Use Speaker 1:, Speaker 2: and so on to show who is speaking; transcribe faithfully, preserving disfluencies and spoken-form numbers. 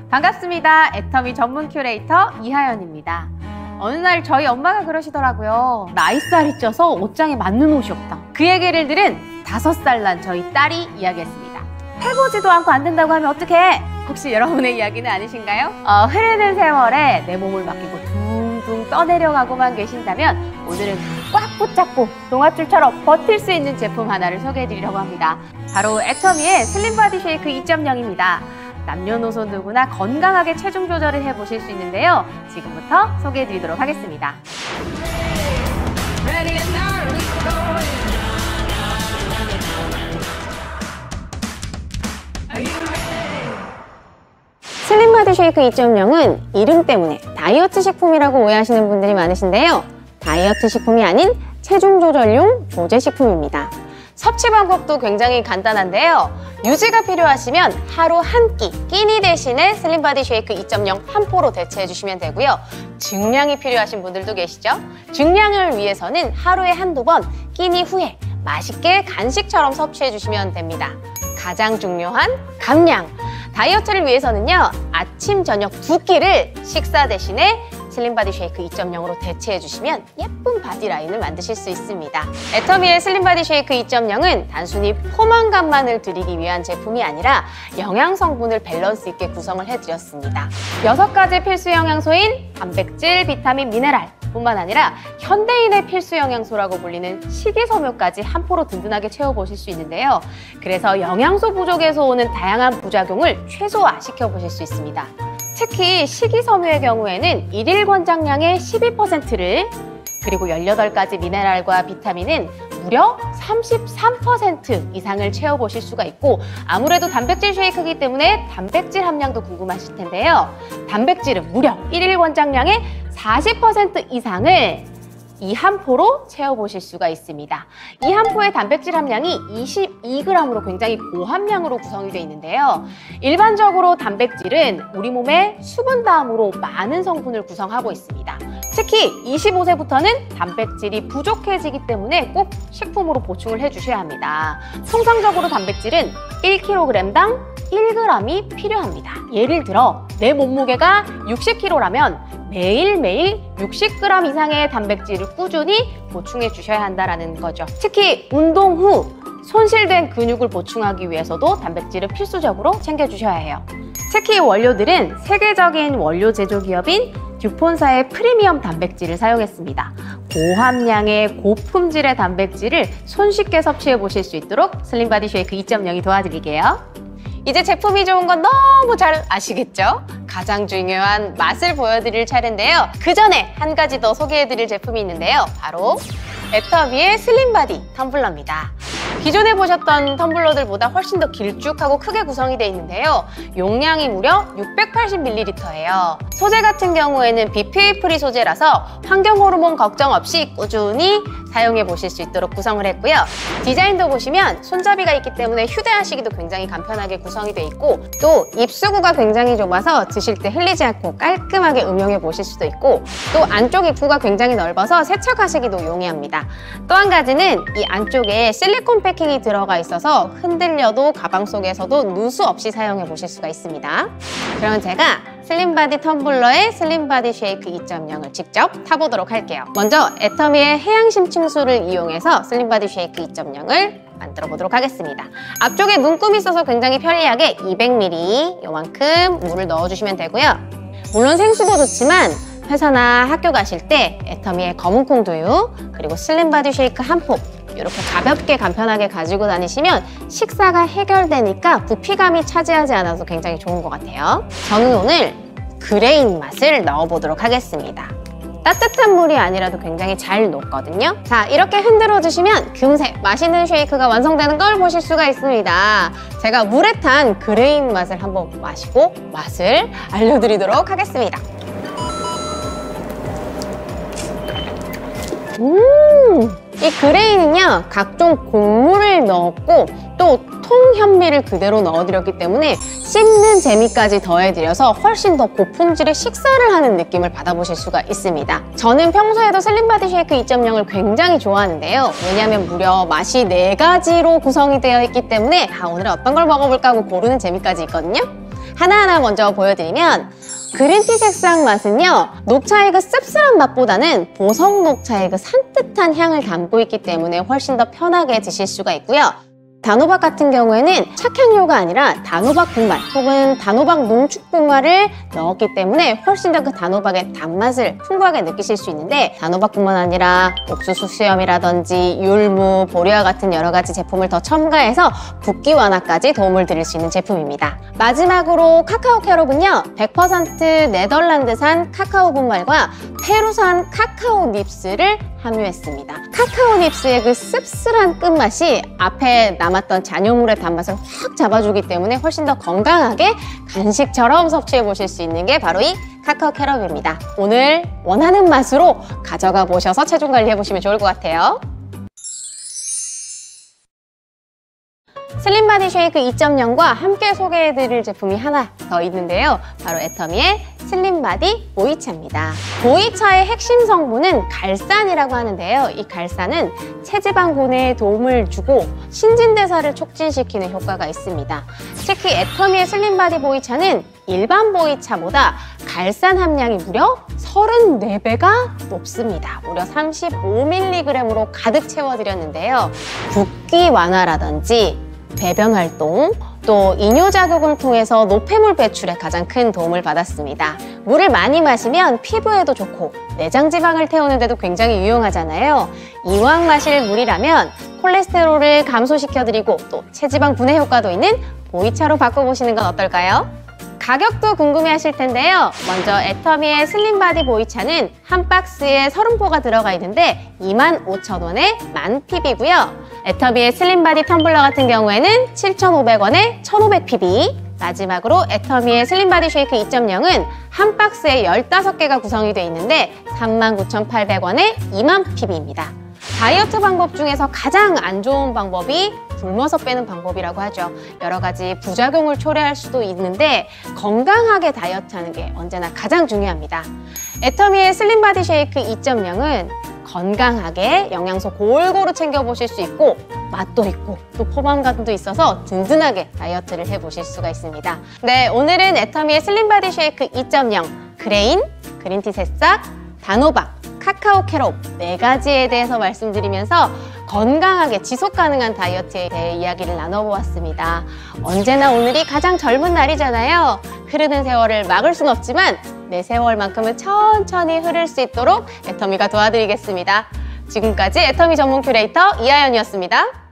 Speaker 1: 반갑습니다. 애터미 전문 큐레이터 이하연입니다. 어느 날 저희 엄마가 그러시더라고요. 나이살이 쪄서 옷장에 맞는 옷이 없다. 그 얘기를 들은 다섯 살 난 저희 딸이 이야기했습니다. 해보지도 않고 안 된다고 하면 어떡해? 혹시 여러분의 이야기는 아니신가요? 어, 흐르는 세월에 내 몸을 맡기고 둥둥 떠내려가고만 계신다면 오늘은 꽉 붙잡고 동아줄처럼 버틸 수 있는 제품 하나를 소개해드리려고 합니다. 바로 애터미의 슬림 바디 쉐이크 이 점 영입니다. 남녀노소 누구나 건강하게 체중 조절을 해보실 수 있는데요. 지금부터 소개해드리도록 하겠습니다.
Speaker 2: 슬림 바디 쉐이크 이 점 영은 이름 때문에 다이어트 식품이라고 오해하시는 분들이 많으신데요. 다이어트 식품이 아닌 체중 조절용 조제 식품입니다. 섭취 방법도 굉장히 간단한데요. 유지가 필요하시면 하루 한 끼, 끼니 대신에 슬림 바디 쉐이크 이 점 영 한 포로 대체해 주시면 되고요. 증량이 필요하신 분들도 계시죠? 증량을 위해서는 하루에 한두 번, 끼니 후에 맛있게 간식처럼 섭취해 주시면 됩니다. 가장 중요한 감량! 다이어트를 위해서는요, 아침, 저녁 두 끼를 식사 대신에 슬림 바디 쉐이크 이 점 영으로 대체해 주시면 예쁜 바디 라인을 만드실 수 있습니다. 애터미의 슬림 바디 쉐이크 이 점 영은 단순히 포만감만을 드리기 위한 제품이 아니라 영양 성분을 밸런스 있게 구성을 해드렸습니다. 여섯 가지 필수 영양소인 단백질, 비타민, 미네랄 뿐만 아니라 현대인의 필수 영양소라고 불리는 식이섬유까지 한 포로 든든하게 채워보실 수 있는데요. 그래서 영양소 부족에서 오는 다양한 부작용을 최소화 시켜보실 수 있습니다. 특히 식이섬유의 경우에는 일일 권장량의 십이 퍼센트를 그리고 열여덟 가지 미네랄과 비타민은 무려 삼십삼 퍼센트 이상을 채워보실 수가 있고, 아무래도 단백질 쉐이크이기 때문에 단백질 함량도 궁금하실 텐데요. 단백질은 무려 일일 권장량의 사십 퍼센트 이상을 이 한 포로 채워보실 수가 있습니다. 이 한 포의 단백질 함량이 이십이 그램으로 굉장히 고함량으로 구성이 되어 있는데요. 일반적으로 단백질은 우리 몸의 수분 다음으로 많은 성분을 구성하고 있습니다. 특히 이십오 세부터는 단백질이 부족해지기 때문에 꼭 식품으로 보충을 해주셔야 합니다. 통상적으로 단백질은 일 킬로그램당 일 그램이 필요합니다. 예를 들어 내 몸무게가 육십 킬로그램라면 매일매일 육십 그램 이상의 단백질을 꾸준히 보충해 주셔야 한다는 거죠. 특히 운동 후 손실된 근육을 보충하기 위해서도 단백질을 필수적으로 챙겨주셔야 해요. 특히 이 원료들은 세계적인 원료 제조 기업인 듀폰사의 프리미엄 단백질을 사용했습니다. 고함량의 고품질의 단백질을 손쉽게 섭취해 보실 수 있도록 슬림 바디 쉐이크 이 점 영이 도와드릴게요. 이제 제품이 좋은 건 너무 잘 아시겠죠? 가장 중요한 맛을 보여드릴 차례인데요. 그 전에 한 가지 더 소개해드릴 제품이 있는데요. 바로 애터미의 슬림 바디 텀블러입니다. 기존에 보셨던 텀블러들보다 훨씬 더 길쭉하고 크게 구성이 되어 있는데요. 용량이 무려 육백팔십 밀리리터예요. 소재 같은 경우에는 비피에이 프리 소재라서 환경호르몬 걱정 없이 꾸준히 사용해 보실 수 있도록 구성을 했고요. 디자인도 보시면 손잡이가 있기 때문에 휴대하시기도 굉장히 간편하게 구성이 되어 있고, 또 입수구가 굉장히 좁아서 드실 때 흘리지 않고 깔끔하게 음용해 보실 수도 있고, 또 안쪽 입구가 굉장히 넓어서 세척하시기도 용이합니다. 또 한 가지는 이 안쪽에 실리콘 패킹이 들어가 있어서 흔들려도 가방 속에서도 누수 없이 사용해 보실 수가 있습니다. 그럼 제가 슬림 바디 텀블러의 슬림 바디 쉐이크 이 점 영을 직접 타보도록 할게요. 먼저 애터미의 해양 심층수를 이용해서 슬림 바디 쉐이크 이 점 영을 만들어 보도록 하겠습니다. 앞쪽에 눈금이 있어서 굉장히 편리하게 이백 밀리리터 요만큼 물을 넣어주시면 되고요. 물론 생수도 좋지만 회사나 학교 가실 때 애터미의 검은콩 두유 그리고 슬림 바디 쉐이크 한 포 이렇게 가볍게 간편하게 가지고 다니시면 식사가 해결되니까 부피감이 차지하지 않아서 굉장히 좋은 것 같아요. 저는 오늘 그레인 맛을 넣어보도록 하겠습니다. 따뜻한 물이 아니라도 굉장히 잘 녹거든요. 자, 이렇게 흔들어 주시면 금세 맛있는 쉐이크가 완성되는 걸 보실 수가 있습니다. 제가 물에 탄 그레인 맛을 한번 마시고 맛을 알려드리도록 하겠습니다. 음, 이 그레인은요 각종 곡물을 넣었고 또 통현미를 그대로 넣어드렸기 때문에 씹는 재미까지 더해드려서 훨씬 더 고품질의 식사를 하는 느낌을 받아보실 수가 있습니다. 저는 평소에도 슬림 바디 쉐이크 이 점 영을 굉장히 좋아하는데요. 왜냐하면 무려 맛이 네 가지로 구성이 되어 있기 때문에 아, 오늘은 어떤 걸 먹어볼까 하고 고르는 재미까지 있거든요. 하나하나 먼저 보여드리면 그린티 색상 맛은요, 녹차의 그 씁쓸한 맛보다는 보석 녹차의 그 산뜻한 향을 담고 있기 때문에 훨씬 더 편하게 드실 수가 있고요. 단호박 같은 경우에는 착향료가 아니라 단호박 분말 혹은 단호박 농축 분말을 넣었기 때문에 훨씬 더 그 단호박의 단맛을 풍부하게 느끼실 수 있는데, 단호박뿐만 아니라 옥수수 수염이라든지 율무, 보리와 같은 여러 가지 제품을 더 첨가해서 붓기 완화까지 도움을 드릴 수 있는 제품입니다. 마지막으로 카카오 캐럽은요, 백 퍼센트 네덜란드산 카카오 분말과 페루산 카카오 닙스를 함유했습니다. 카카오 닙스의 그 씁쓸한 끝맛이 앞에 남았던 잔여물의 단맛을 확 잡아주기 때문에 훨씬 더 건강하게 간식처럼 섭취해 보실 수 있는 게 바로 이 카카오 캐럽입니다. 오늘 원하는 맛으로 가져가 보셔서 체중 관리해 보시면 좋을 것 같아요. 슬림바디 쉐이크 이 점 영과 함께 소개해드릴 제품이 하나 더 있는데요. 바로 애터미의 슬림바디 보이차입니다. 보이차의 핵심 성분은 갈산이라고 하는데요. 이 갈산은 체지방 분해에 도움을 주고 신진대사를 촉진시키는 효과가 있습니다. 특히 애터미의 슬림바디 보이차는 일반 보이차보다 갈산 함량이 무려 서른네 배가 높습니다. 무려 삼십오 밀리그램으로 가득 채워드렸는데요. 붓기 완화라든지 배변 활동, 또 이뇨작용을 통해서 노폐물 배출에 가장 큰 도움을 받았습니다. 물을 많이 마시면 피부에도 좋고 내장 지방을 태우는 데도 굉장히 유용하잖아요. 이왕 마실 물이라면 콜레스테롤을 감소시켜드리고 또 체지방 분해 효과도 있는 보이차로 바꿔보시는 건 어떨까요? 가격도 궁금해하실 텐데요. 먼저 애터미의 슬림바디 보이차는 한 박스에 서른 포가 들어가 있는데 이만 오천 원에 만 피비고요. 애터미의 슬림바디 텀블러 같은 경우에는 칠천오백 원에 천오백 피비. 마지막으로 애터미의 슬림바디 쉐이크 이 점 영은 한 박스에 열다섯 개가 구성이 되어 있는데 삼만 구천팔백 원에 이만 피비입니다. 다이어트 방법 중에서 가장 안 좋은 방법이 굶어서 빼는 방법이라고 하죠. 여러 가지 부작용을 초래할 수도 있는데 건강하게 다이어트하는 게 언제나 가장 중요합니다. 애터미의 슬림바디 쉐이크 이 점 영은 건강하게 영양소 골고루 챙겨보실 수 있고 맛도 있고 또 포만감도 있어서 든든하게 다이어트를 해보실 수가 있습니다. 네, 오늘은 애터미의 슬림바디 쉐이크 이 점 영 그레인, 그린티 새싹, 단호박, 카카오 캐럽 네 가지에 대해서 말씀드리면서 건강하게 지속 가능한 다이어트에 대해 이야기를 나눠보았습니다. 언제나 오늘이 가장 젊은 날이잖아요. 흐르는 세월을 막을 순 없지만 내 세월만큼은 천천히 흐를 수 있도록 애터미가 도와드리겠습니다. 지금까지 애터미 전문 큐레이터 이하연이었습니다.